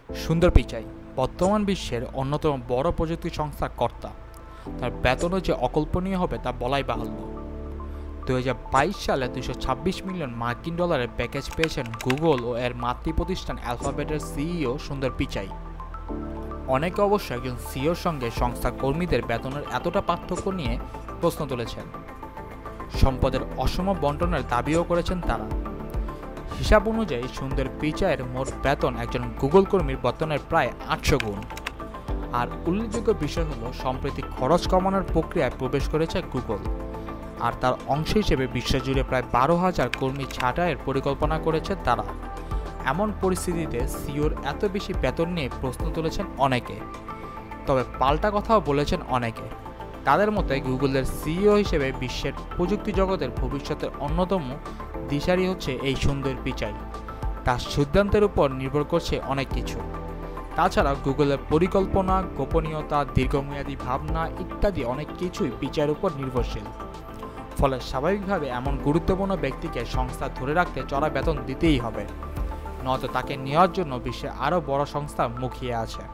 সুন্দর পিচাই বর্তমান বিশ্বের অন্যতম বড় প্রযুক্তি সংস্থার কর্তা। তার বেতনও যে অকল্পনীয় হবে তা বলাই বাহুল্য। 2022 সালে $226 মিলিয়ন প্যাকেজ পেয়েছেন গুগল ও এর মাতৃ প্রতিষ্ঠান অ্যালফাবেটের সিইও সুন্দর পিচাই। অনেকে অবশ্য একজন সিইওর সঙ্গে সংস্থার কর্মীদের বেতনের এতটা পার্থক্য নিয়ে প্রশ্ন তুলেছেন। সম্পদের অসম বন্টনের দাবিও করেছেন তারা। হিসাব অনুযায়ী সুন্দর পিচাইয়ের মোট বেতন একজন গুগল কর্মীর বেতনের প্রায় 800 গুণ। আর উল্লেখযোগ্য বিষয় হলো সম্প্রতি খরচ কমানোর প্রক্রিয়ায় প্রবেশ করেছে গুগল, আর তার অংশ হিসেবে বিশ্বজুড়ে প্রায় 12,000 কর্মী ছাঁটাইয়ের পরিকল্পনা করেছে তারা। এমন পরিস্থিতিতে সিইওর এত বেশি বেতন নিয়ে প্রশ্ন তুলেছেন অনেকে, তবে পাল্টা কথাও বলেছেন অনেকে। তাদের মতে গুগলের সিইও হিসেবে বিশ্বের প্রযুক্তি জগতের ভবিষ্যতের অন্যতম দিশারি হচ্ছে এই সুন্দর পিচাই। তার সিদ্ধান্তের উপর নির্ভর করছে অনেক কিছু। তাছাড়া গুগলের পরিকল্পনা, গোপনীয়তা, দীর্ঘমেয়াদী ভাবনা ইত্যাদি অনেক কিছুই পিচাইয়ের উপর নির্ভরশীল। ফলে স্বাভাবিকভাবে এমন গুরুত্বপূর্ণ ব্যক্তিকে সংস্থা ধরে রাখতে চড়া বেতন দিতেই হবে, নয়তো তাকে নেওয়ার জন্য বিশ্বে আরও বড় সংস্থা মুখিয়ে আছে।